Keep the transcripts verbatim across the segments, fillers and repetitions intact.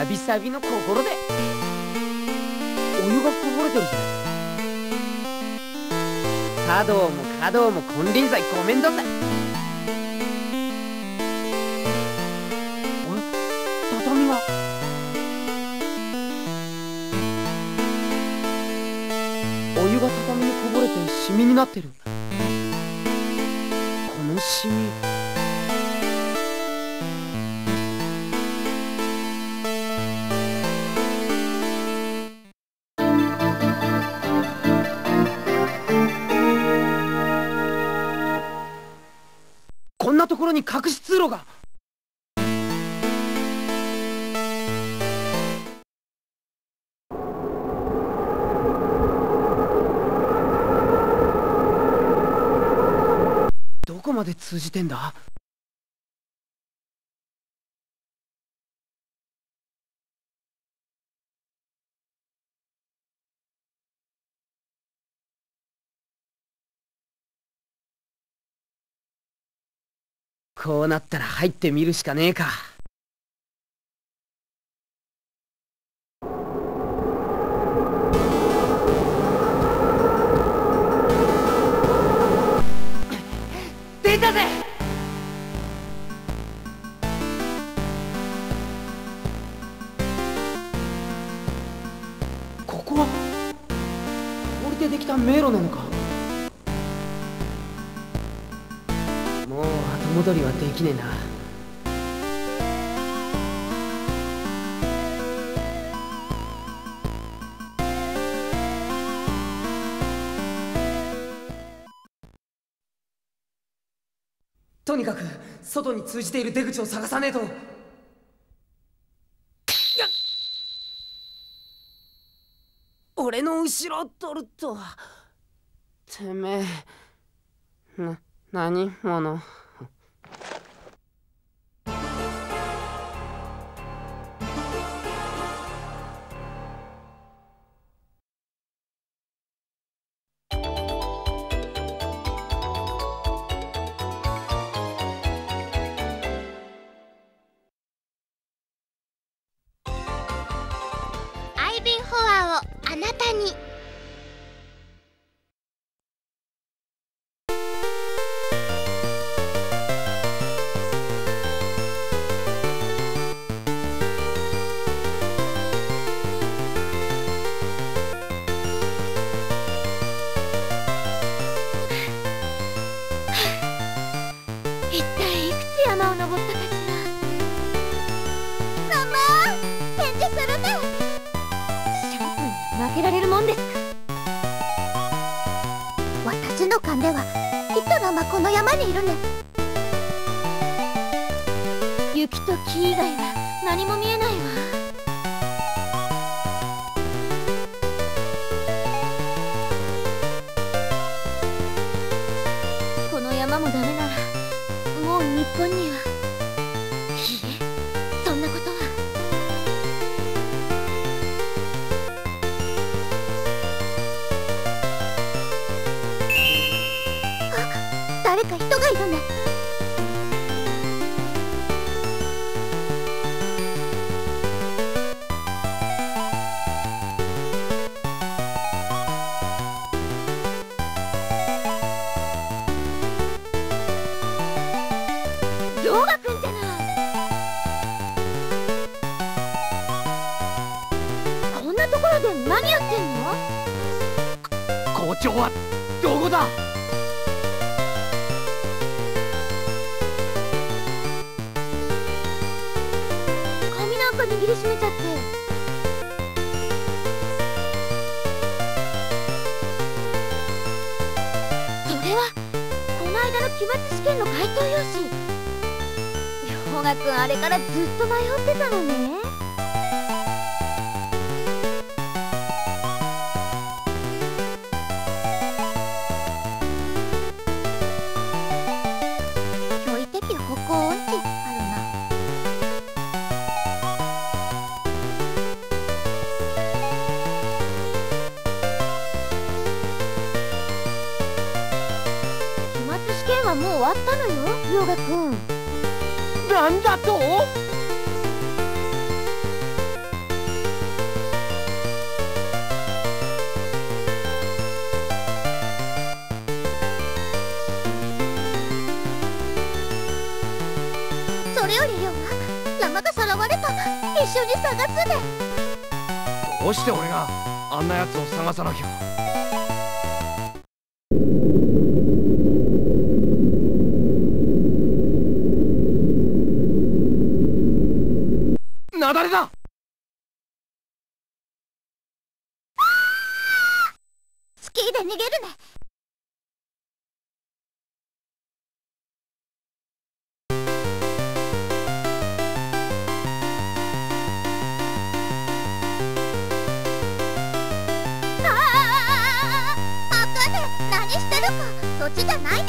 わびさびの心でお湯がこぼれてるぜ。茶道も華道も金輪際ごめんだぜ。あれ、畳がお湯が畳にこぼれてシミになってる。このシミ、こんなところに隠し通路が。どこまで通じてんだ？こうなったら入ってみるしかねえか。出たぜ。ここは氷でできた迷路なのか。もう後戻りはできねえな。とにかく外に通じている出口を探さねえと。俺の後ろを取るとは。てめえな、何者。 アイビーフォアをあなたに。一体いくつ山を登ったかしら。ママ、返事するね。シャンプーに負けられるもんですか。私の勘ではきっとママこの山にいるね。雪と木以外は何も見えないわ。この山もダメならもう日本には。いいえ、そんなことは。あ、誰か人がいるね。ヨーガくんじゃない。こんなところで何やってんの？ 校長はどこだ？ 髪なんか握りしめちゃって。それはこの間の期末試験の回答用紙。ヨガくんあれからずっと迷ってたのね。驚異的歩行音痴あるな。期末試験はもう終わったのよ、ヨガくん。 なんだと？ 仲間がさらわれた。一緒に探すで。 どうして俺があんなやつを探さなきゃ。雪崩だ。 スキーで逃げるね。そっちじゃないね。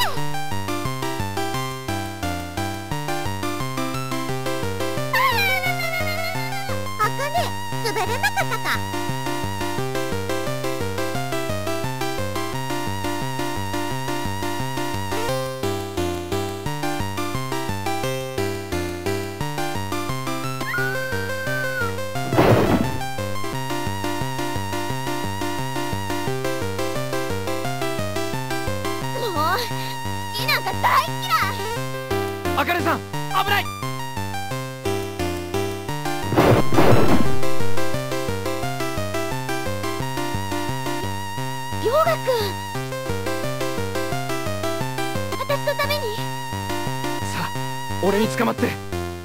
あかね、滑れなかったか。 あかねさん、危ない。 涼河くん、私のために。 さあ、俺に捕まって。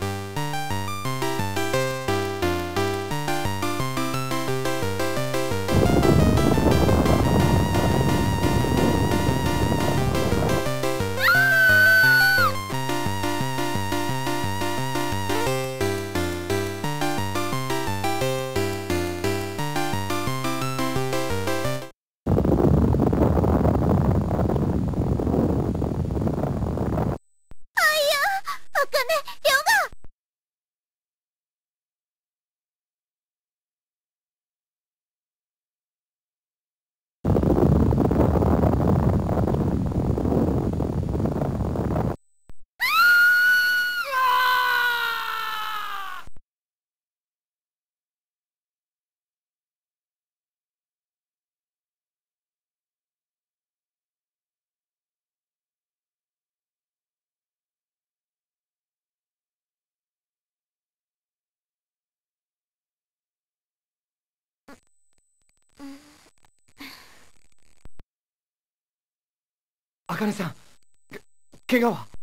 あかねさん、け怪我は？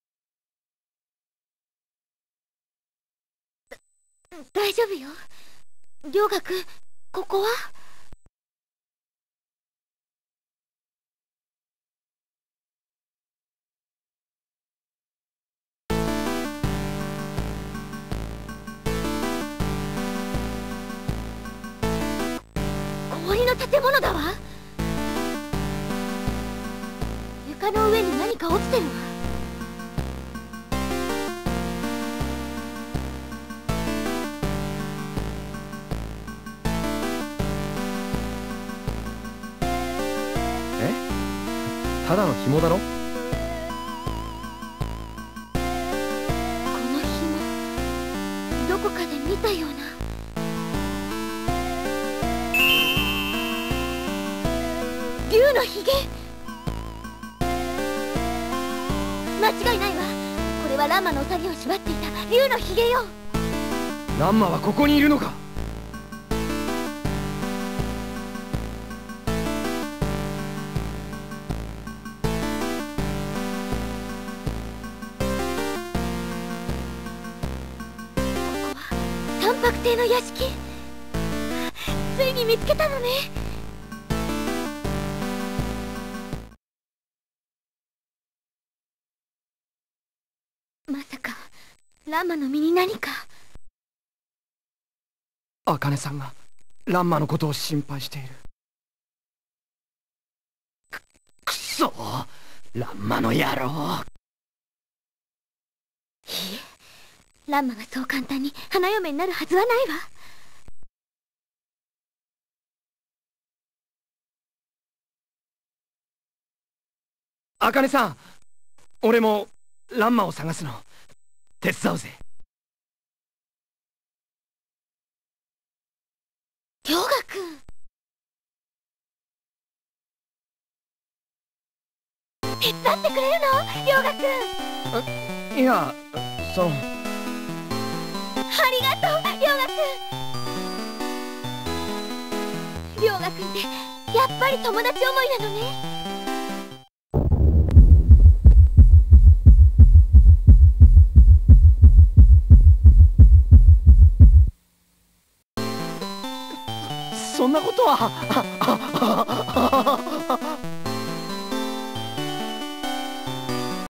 大丈夫よ。涼河くん、ここは？氷の建物だわ。床の上に何か落ちてるわ。 え？ただの紐だろ？ この紐、どこかで見たような。竜のひげ。間違いないわ。これはランマのウサギを縛っていた竜のひげよ。 ランマはここにいるのか？ ここは三白亭の屋敷。ついに見つけたのね。まさかランマの身に何か。 あかねさんがランマのことを心配している。く、くそー、ランマの野郎。 いいえ、ランマがそう簡単に花嫁になるはずはないわ。 あかねさん、俺もランマを探すの手伝うぜ。 涼河くん、手伝ってくれるの？涼河くん。 いや、そのありがとう涼河くん。涼河くんってやっぱり友達思いなのね。 そんなことは